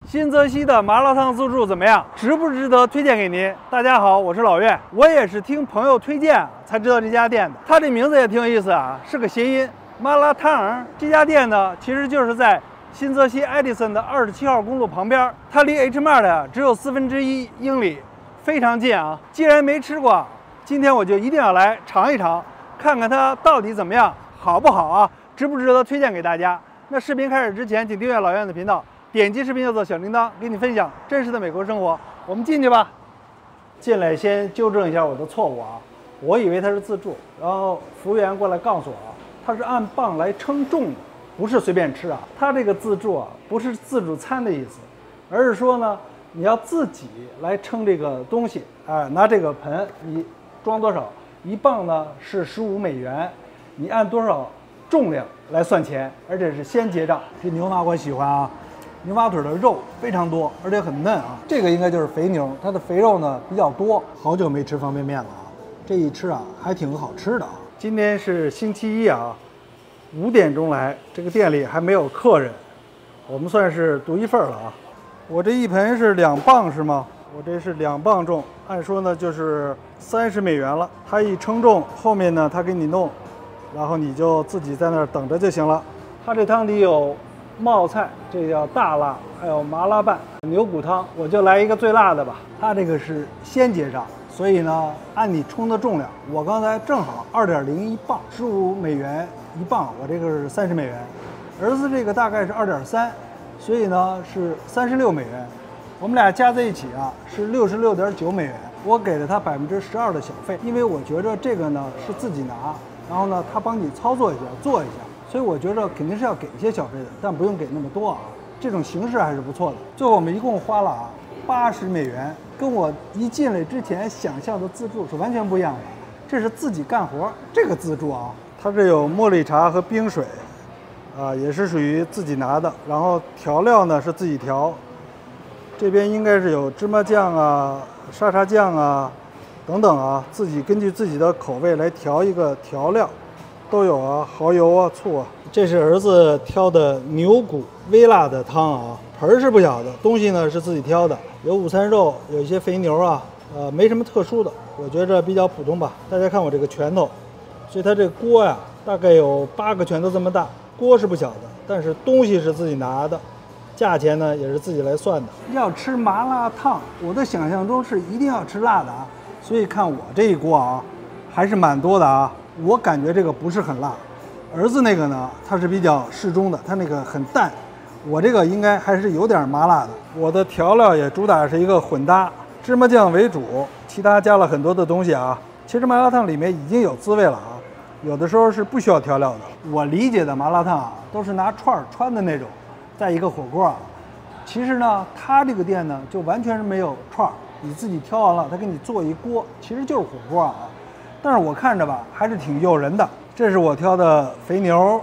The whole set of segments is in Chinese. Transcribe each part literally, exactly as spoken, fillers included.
新泽西的麻辣烫自助怎么样？值不值得推荐给您？大家好，我是老岳，我也是听朋友推荐才知道这家店的。它这名字也挺有意思啊，是个谐音，麻辣烫。这家店呢，其实就是在新泽西爱迪森的二十七号公路旁边，它离 H Mart 呀只有四分之一英里，非常近啊。既然没吃过，今天我就一定要来尝一尝，看看它到底怎么样，好不好啊？值不值得推荐给大家？那视频开始之前，请订阅老岳的频道。点击视频右侧小铃铛，给你分享真实的美国生活。我们进去吧。进来先纠正一下我的错误啊，我以为它是自助，然后服务员过来告诉我啊，它是按磅来称重的，不是随便吃啊。它这个自助啊，不是自助餐的意思，而是说呢，你要自己来称这个东西，哎，拿这个盆你装多少，一磅呢是十五美元，你按多少重量来算钱，而且是先结账。这牛蛙我喜欢啊。牛蛙腿的肉非常多，而且很嫩啊。这个应该就是肥牛，它的肥肉呢比较多。好久没吃方便面了啊，这一吃啊还挺好吃的啊。今天是星期一啊，五点钟来，这个店里还没有客人，我们算是独一份了啊。我这一盆是两磅是吗？我这是两磅重，按说呢就是三十美元了。它一称重，后面呢它给你弄，然后你就自己在那儿等着就行了。它这汤底有冒菜，这叫大辣，还有麻辣拌、牛骨汤，我就来一个最辣的吧。它这个是先结账，所以呢，按你称的重量，我刚才正好二点零一磅，十五美元一磅，我这个是三十美元。儿子这个大概是二点三，所以呢是三十六美元。我们俩加在一起啊是六十六点九美元。我给了他百分之十二的小费，因为我觉着这个呢是自己拿，然后呢他帮你操作一下，做一下。所以我觉得肯定是要给一些小费的，但不用给那么多啊。这种形式还是不错的。最后我们一共花了啊八十美元，跟我一进来之前想象的自助是完全不一样的。这是自己干活，这个自助啊，它这有茉莉茶和冰水，啊，也是属于自己拿的。然后调料呢是自己调，这边应该是有芝麻酱啊、沙茶酱啊等等啊，自己根据自己的口味来调一个调料。都有啊，蚝油啊，醋啊。这是儿子挑的牛骨微辣的汤啊，盆儿是不小的，东西呢是自己挑的，有午餐肉，有一些肥牛啊，呃，没什么特殊的，我觉着比较普通吧。大家看我这个拳头，所以它这个锅呀、啊，大概有八个拳头这么大，锅是不小的，但是东西是自己拿的，价钱呢也是自己来算的。要吃麻辣烫，我的想象中是一定要吃辣的啊，所以看我这一锅啊，还是蛮多的啊。我感觉这个不是很辣，儿子那个呢，它是比较适中的，它那个很淡，我这个应该还是有点麻辣的。我的调料也主打是一个混搭，芝麻酱为主，其他加了很多的东西啊。其实麻辣烫里面已经有滋味了啊，有的时候是不需要调料的。我理解的麻辣烫啊，都是拿串穿的那种，在一个火锅啊。其实呢，它这个店呢，就完全是没有串，你自己挑完了，他给你做一锅，其实就是火锅啊。但是我看着吧，还是挺诱人的。这是我挑的肥牛，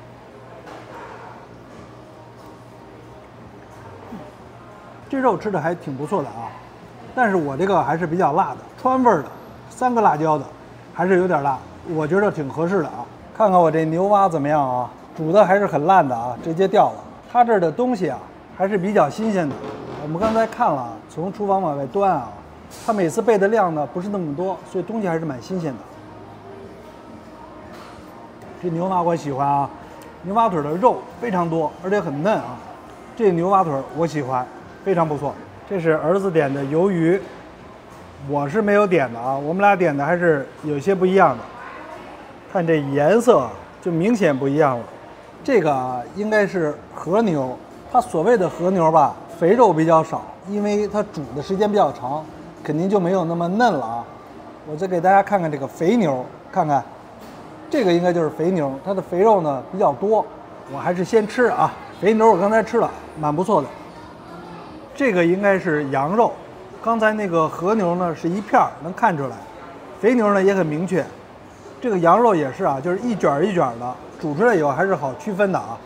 这肉吃的还挺不错的啊。但是我这个还是比较辣的，川味的，三个辣椒的，还是有点辣，我觉得挺合适的啊。看看我这牛蛙怎么样啊？煮的还是很烂的啊，直接掉了。它这儿的东西啊，还是比较新鲜的。我们刚才看了，从厨房往外端啊。它每次备的量呢不是那么多，所以东西还是蛮新鲜的。这牛蛙我喜欢啊，牛蛙腿的肉非常多，而且很嫩啊。这牛蛙腿我喜欢，非常不错。这是儿子点的鱿鱼，我是没有点的啊，我们俩点的还是有些不一样的。看这颜色就明显不一样了。这个啊应该是和牛，它所谓的和牛吧，肥肉比较少，因为它煮的时间比较长。肯定就没有那么嫩了啊！我再给大家看看这个肥牛，看看，这个应该就是肥牛，它的肥肉呢比较多。我还是先吃啊，肥牛我刚才吃了，蛮不错的。这个应该是羊肉，刚才那个和牛呢是一片儿，能看出来。肥牛呢也很明确，这个羊肉也是啊，就是一卷一卷的，煮出来以后还是好区分的啊。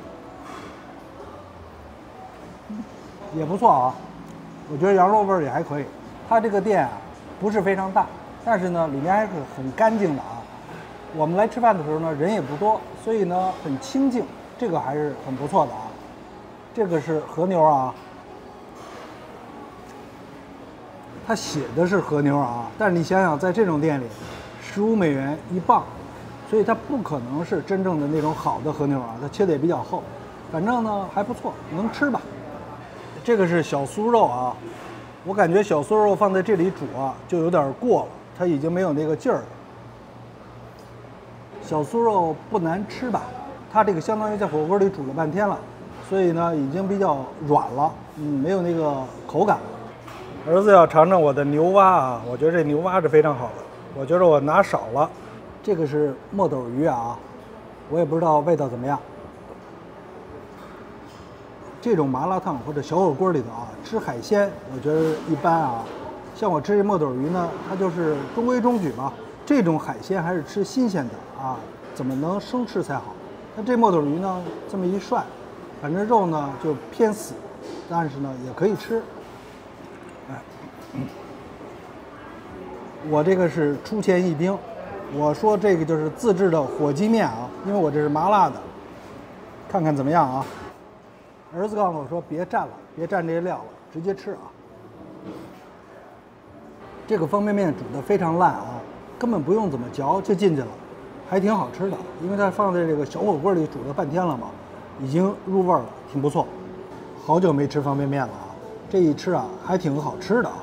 也不错啊，我觉得羊肉味儿也还可以。它这个店啊，不是非常大，但是呢，里面还是很干净的啊。我们来吃饭的时候呢，人也不多，所以呢很清静，这个还是很不错的啊。这个是和牛啊， 它写的是和牛啊，但是你想想，在这种店里，十五美元一磅，所以它不可能是真正的那种好的和牛啊，它切的也比较厚，反正呢还不错，能吃吧。这个是小酥肉啊，我感觉小酥肉放在这里煮啊，就有点过了，它已经没有那个劲儿了。小酥肉不难吃吧？它这个相当于在火锅里煮了半天了，所以呢已经比较软了，嗯，没有那个口感。儿子要尝尝我的牛蛙啊，我觉得这牛蛙是非常好的，我觉得我拿少了。这个是墨斗鱼啊，我也不知道味道怎么样。这种麻辣烫或者小火锅里头啊，吃海鲜我觉得一般啊。像我吃这墨斗鱼呢，它就是中规中矩吧。这种海鲜还是吃新鲜的啊，怎么能生吃才好？那这墨斗鱼呢，这么一涮，反正肉呢就偏死，但是呢也可以吃。哎，嗯、我这个是出前一丁，我说这个就是自制的火鸡面啊，因为我这是麻辣的，看看怎么样啊？儿子告诉我说别蘸了，别蘸这些料了，直接吃啊。这个方便面煮得非常烂啊，根本不用怎么嚼就进去了，还挺好吃的，因为它放在这个小火锅里煮了半天了嘛，已经入味了，挺不错。好久没吃方便面了啊，这一吃啊还挺好吃的啊。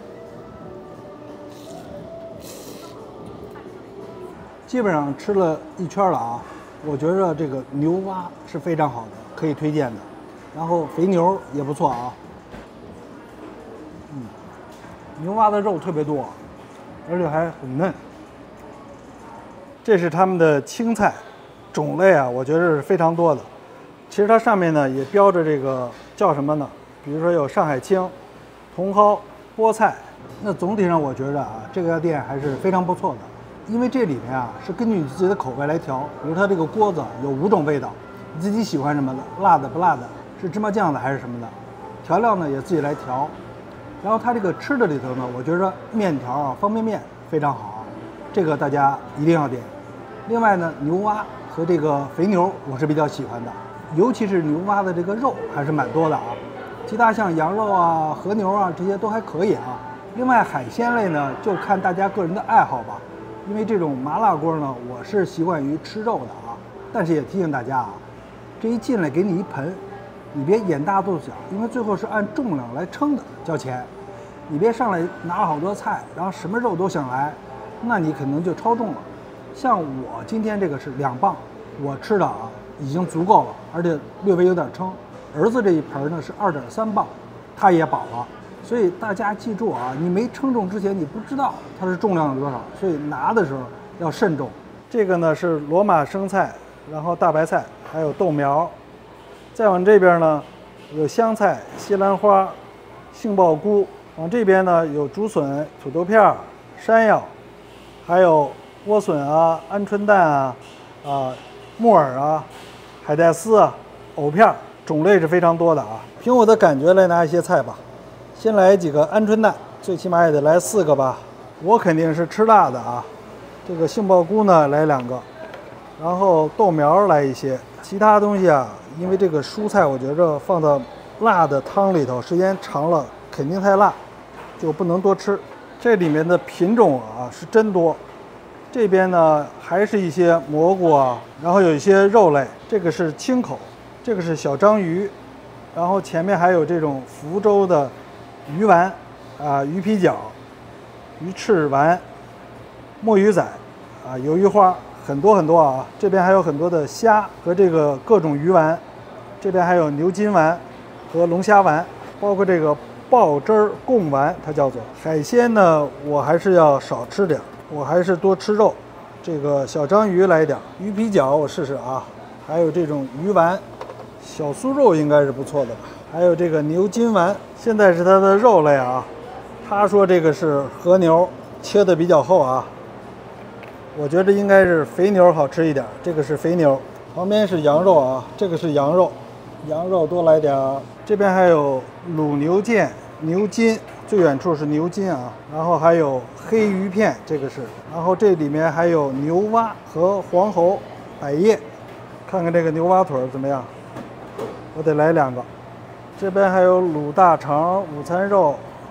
基本上吃了一圈了啊，我觉着这个牛蛙是非常好的，可以推荐的。然后肥牛也不错啊，嗯，牛蛙的肉特别多，而且还很嫩。这是他们的青菜，种类啊，我觉得是非常多的。其实它上面呢也标着这个叫什么呢？比如说有上海青、茼蒿、菠菜。那总体上我觉着啊，这家店还是非常不错的，因为这里面啊是根据你自己的口味来调。比如它这个锅子有五种味道，你自己喜欢什么的，辣的不辣的。是芝麻酱的还是什么的，调料呢也自己来调。然后它这个吃的里头呢，我觉得面条啊、方便面非常好，这个大家一定要点。另外呢，牛蛙和这个肥牛我是比较喜欢的，尤其是牛蛙的这个肉还是蛮多的啊。其他像羊肉啊、和牛啊这些都还可以啊。另外海鲜类呢，就看大家个人的爱好吧。因为这种麻辣锅呢，我是习惯于吃肉的啊，但是也提醒大家啊，这一进来给你一盆。你别眼大肚子小，因为最后是按重量来称的，交钱。你别上来拿了好多菜，然后什么肉都想来，那你可能就超重了。像我今天这个是两磅，我吃的啊已经足够了，而且略微有点撑。儿子这一盆呢是二点三磅，他也饱了。所以大家记住啊，你没称重之前你不知道它是重量有多少，所以拿的时候要慎重。这个呢是罗马生菜，然后大白菜，还有豆苗。再往这边呢，有香菜、西兰花、杏鲍菇；往这边呢有竹笋、土豆片、山药，还有莴笋啊、鹌鹑蛋啊、啊木耳啊、海带丝啊、藕片，种类是非常多的啊。凭我的感觉来拿一些菜吧，先来几个鹌鹑蛋，最起码也得来四个吧。我肯定是吃辣的啊。这个杏鲍菇呢来两个，然后豆苗来一些，其他东西啊。因为这个蔬菜，我觉着放到辣的汤里头，时间长了肯定太辣，就不能多吃。这里面的品种啊是真多。这边呢还是一些蘑菇啊，然后有一些肉类。这个是青口，这个是小章鱼，然后前面还有这种福州的鱼丸啊、鱼皮饺、鱼翅丸、墨鱼仔啊、鱿鱼花。很多很多啊，这边还有很多的虾和这个各种鱼丸，这边还有牛筋丸和龙虾丸，包括这个爆汁儿贡丸，它叫做海鲜呢。我还是要少吃点，我还是多吃肉。这个小章鱼来点，鱼皮饺我试试啊，还有这种鱼丸，小酥肉应该是不错的吧。还有这个牛筋丸，现在是它的肉类啊。他说这个是和牛，切的比较厚啊。我觉得应该是肥牛好吃一点，这个是肥牛。旁边是羊肉啊，这个是羊肉，羊肉多来点儿。这边还有卤牛腱、牛筋，最远处是牛筋啊，然后还有黑鱼片，这个是，然后这里面还有牛蛙和黄喉、百叶。看看这个牛蛙腿怎么样？我得来两个。这边还有卤大肠、午餐肉、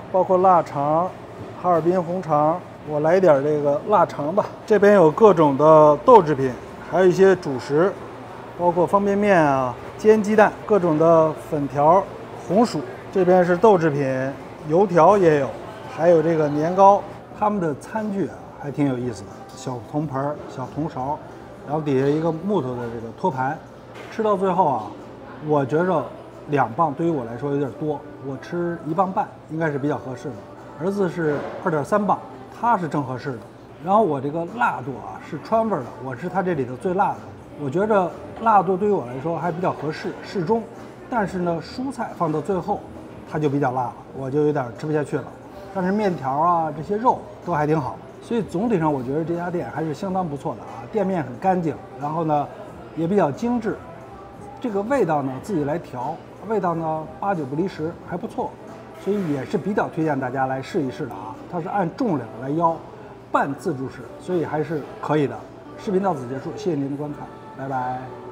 包括腊肠、哈尔滨红肠。我来一点这个腊肠吧。这边有各种的豆制品，还有一些主食，包括方便面啊、煎鸡蛋、各种的粉条、红薯。这边是豆制品，油条也有，还有这个年糕。他们的餐具啊还挺有意思的，小铜盆、小铜勺，然后底下一个木头的这个托盘。吃到最后啊，我觉着两磅对于我来说有点多，我吃一磅半应该是比较合适的。儿子是二点三磅。它是正合适的，然后我这个辣度啊是川味的，我是它这里头最辣的。我觉着辣度对于我来说还比较合适，适中。但是呢，蔬菜放到最后，它就比较辣了，我就有点吃不下去了。但是面条啊这些肉都还挺好，所以总体上我觉得这家店还是相当不错的啊。店面很干净，然后呢也比较精致，这个味道呢自己来调，味道呢八九不离十，还不错。所以也是比较推荐大家来试一试的啊，它是按重量来腰，半自助式，所以还是可以的。视频到此结束，谢谢您的观看，拜拜。